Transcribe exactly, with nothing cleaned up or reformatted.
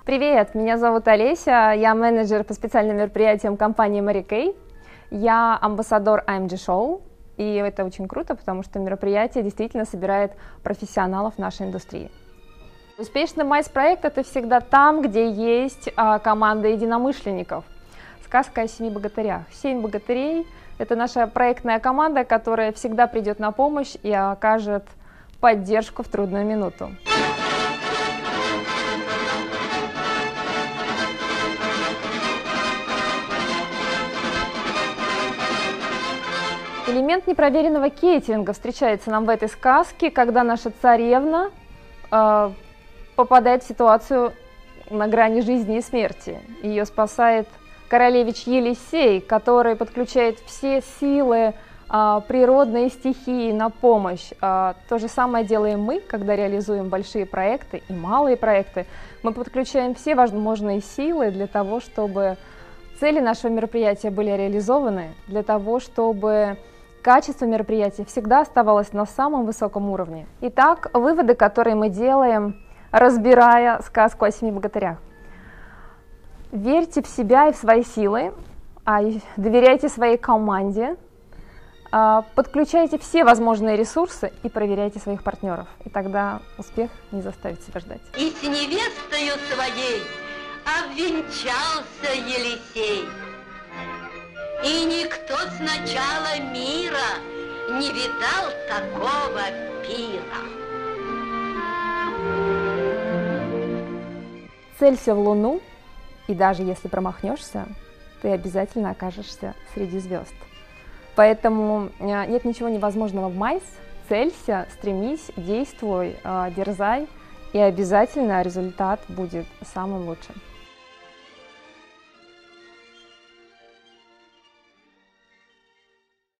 Привет, меня зовут Олеся, я менеджер по специальным мероприятиям компании Mary Kay. Я амбассадор эй эм джи Show, и это очень круто, потому что мероприятие действительно собирает профессионалов нашей индустрии. Успешный майс-проект – это всегда там, где есть а, команда единомышленников. Сказка о семи богатырях. Семь богатырей – это наша проектная команда, которая всегда придет на помощь и окажет поддержку в трудную минуту. Элемент непроверенного кейтеринга встречается нам в этой сказке, когда наша царевна э, попадает в ситуацию на грани жизни и смерти. Ее спасает королевич Елисей, который подключает все силы э, природной стихии на помощь. Э, то же самое делаем мы, когда реализуем большие проекты и малые проекты. Мы подключаем все возможные силы для того, чтобы цели нашего мероприятия были реализованы, для того, чтобы качество мероприятия всегда оставалось на самом высоком уровне. Итак, выводы, которые мы делаем, разбирая сказку о семи богатырях. Верьте в себя и в свои силы, доверяйте своей команде, подключайте все возможные ресурсы и проверяйте своих партнеров. И тогда успех не заставит себя ждать. И с невестою своей обвенчался Елисей. И никто с начала мира не видал такого пира. Целься в Луну, и даже если промахнешься, ты обязательно окажешься среди звезд. Поэтому нет ничего невозможного в майс. Целься, стремись, действуй, дерзай, и обязательно результат будет самым лучшим.